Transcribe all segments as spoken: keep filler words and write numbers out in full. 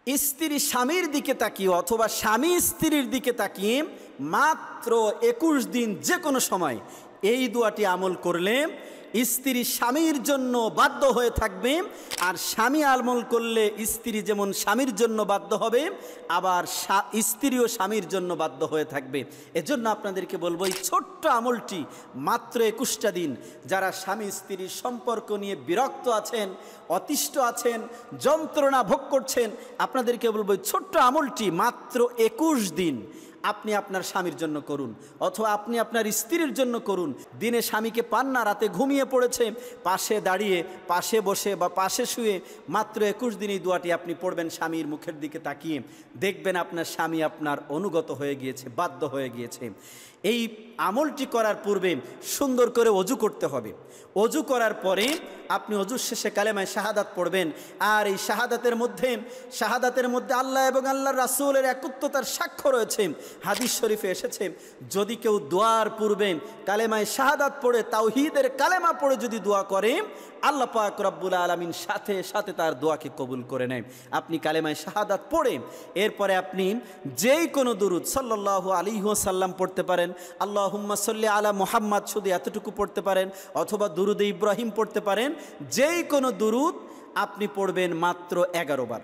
স্ত্রী স্বামীর দিকে তাকিয়ে অথবা স্বামী স্ত্রীর দিকে তাকিয়ে মাত্র একুশ দিন যে কোনো সময় এই দোয়াটি আমল করলে স্ত্রী স্বামীর জন্য বাধ্য হয়ে থাকবে, আর স্বামী আমল করলে স্ত্রী যেমন স্বামীর জন্য বাধ্য হবে, আবার স্ত্রীও স্বামীর জন্য বাধ্য হয়ে থাকবে। এজন্য আপনাদেরকে বলবো এই ছোট্ট আমলটি মাত্র একুশটা দিন, যারা স্বামী স্ত্রীর সম্পর্ক নিয়ে বিরক্ত আছেন, অতিষ্ঠ আছেন, যন্ত্রণা ভোগ করছেন, আপনাদেরকে বলবো এই ছোট্ট আমলটি মাত্র একুশ দিন আপনি আপনার স্বামীর জন্য করুন, অথবা আপনি আপনার স্ত্রীর জন্য করুন। দিনে স্বামীকে পান না, রাতে ঘুমিয়ে পড়েছে, পাশে দাঁড়িয়ে, পাশে বসে বা পাশে শুয়ে মাত্র একুশ দিন এই দোয়াটি আপনি পড়বেন স্বামীর মুখের দিকে তাকিয়ে। দেখবেন আপনার স্বামী আপনার অনুগত হয়ে গিয়েছে, বাধ্য হয়ে গিয়েছে। এই আমলটি করার পূর্বে সুন্দর করে অজু করতে হবে। অজু করার পরে আপনি অজুর শেষে কালেমায়ে শাহাদাত পড়বেন। আর এই শাহাদাতের মধ্যে শাহাদাতের মধ্যে আল্লাহ এবং আল্লাহর রাসূলের একত্বতার সাক্ষ্য রয়েছে। হাদিস শরীফে এসেছে, যদি কেউ দোয়ার পূর্বে কালেমায়ে শাহাদাত পড়ে, তাওহীদের কালেমা পড়ে যদি দোয়া করে, আল্লাহ পাক রব্বুল আলামিন সাথে সাথে তার দোয়াকে কবুল করে নেয়। আপনি কালেমায়ে শাহাদাত পড়ে এরপরে আপনি যেই কোনো দুরুদ সাল্লাল্লাহু আলাইহি ওয়াসাল্লাম পড়তে পারেন, আল্লাহুম্মা সাল্লি আলা মুহাম্মাদ শুধু এতটুকু পড়তে পারেন, অথবা দুরুদে ইব্রাহিম পড়তে পারেন। যেই কোনো দুরুদ আপনি পড়বেন মাত্র এগারো বার।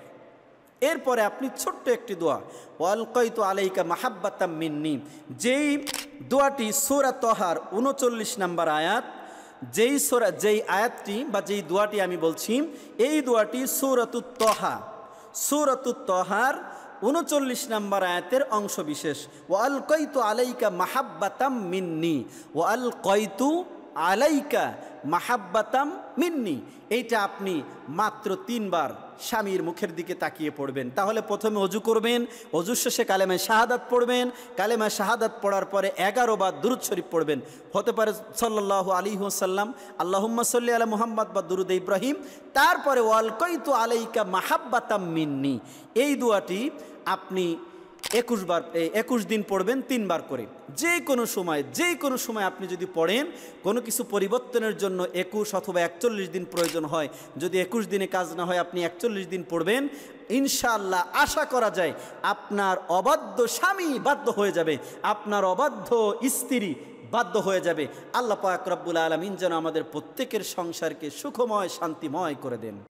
এরপরে আপনি ছোট্ট একটি দোয়া, ওয়ালকাইতু আলাইকা মাহাব্বাতাম মিন্নি, যেই দোয়াটি সূরা তহার উনচল্লিশ নম্বর আয়াত, যেই সূরা যেই আয়াতটি বা যেই দোয়াটি আমি বলছি, এই দোয়াটি সূরাতুত তহা সূরাতুত তহার উনচল্লিশ নম্বর আয়াতের অংশ বিশেষ। ওয়ালকাইতু আলাইকা মাহাব্বাতাম মিন্নি, ওয়ালকাইতু আলাইকা মাহাব্বাতাম মিন্নি, এইটা আপনি মাত্র তিনবার স্বামীর মুখের দিকে তাকিয়ে পড়বেন। তাহলে প্রথমে অজু করবেন, অজুর শেষে কালেমায়ে শাহাদাত পড়বেন, কালেমায়ে শাহাদাত পড়ার পরে এগারো বার দুরুদ শরীফ পড়বেন। হতে পারে সাল্লাল্লাহু আলাইহি ওয়াসাল্লাম, আল্লাহুম্মা সাল্লি আলা মুহাম্মাদ বা দুরুদে ইব্রাহিম। তারপরে ওয়ালকাইতু আলাইকা মাহাব্বাতাম মিন্নি, এই দোয়াটি আপনি একুশ বার একুশ দিন পড়বেন, তিনবার করে। যে কোনো সময় যে কোনো সময় আপনি যদি পড়েন, কোনো কিছু পরিবর্তনের জন্য একুশ অথবা একচল্লিশ দিন প্রয়োজন হয়, যদি একুশ দিনে কাজ না হয় আপনি একচল্লিশ দিন পড়বেন, ইনশাআল্লাহ আশা করা যায় আপনার অবাধ্য স্বামী বাধ্য হয়ে যাবে, আপনার অবাধ্য স্ত্রী বাধ্য হয়ে যাবে। আল্লাহ পাক রব্বুল আলামিন যেন আমাদের প্রত্যেকের সংসারকে সুখময় শান্তিময় করে দেন।